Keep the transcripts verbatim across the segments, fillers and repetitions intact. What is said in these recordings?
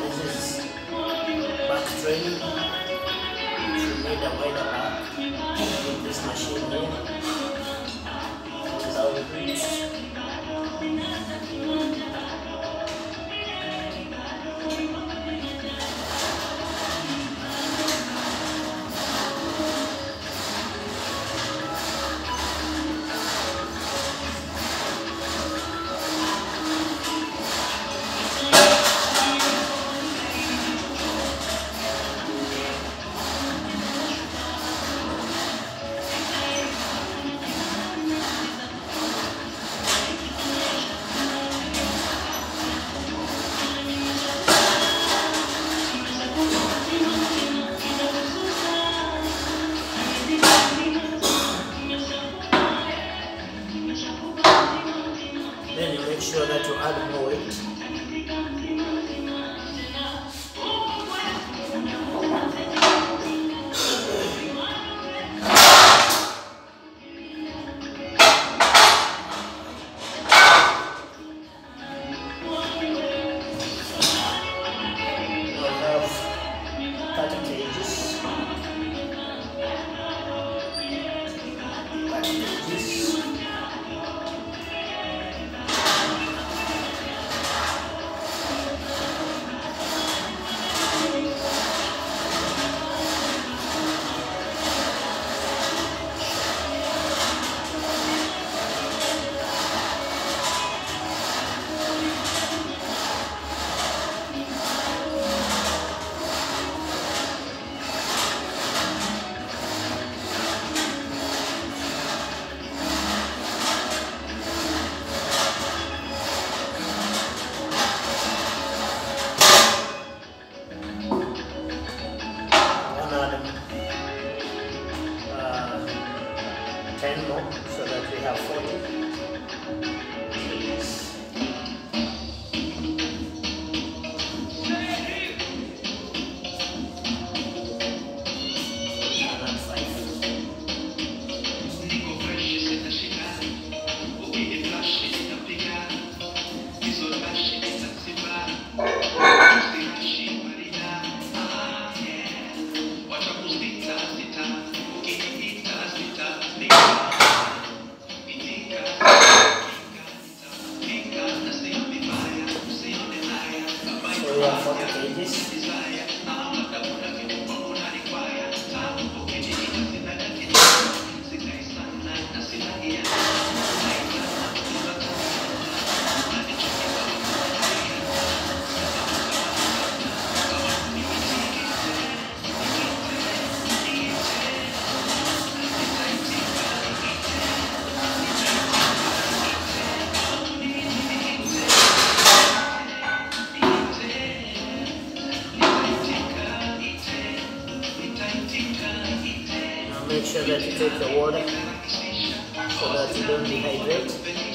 This is back training. You need a wider back with this machine here. This is how it reads. Then you make sure that you add more weight. We'll have thirty kgs. thirty kgs. ten more so that we have forty. So we have forty kgs. Make sure that you take the water so that you don't dehydrate.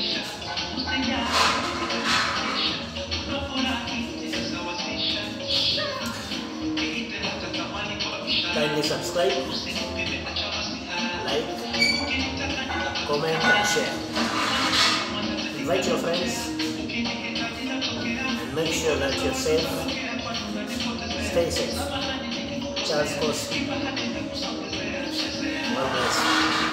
Kindly subscribe, like, comment and share. Invite your friends and make sure that you're safe. Stay safe. Charles Kosi. God bless.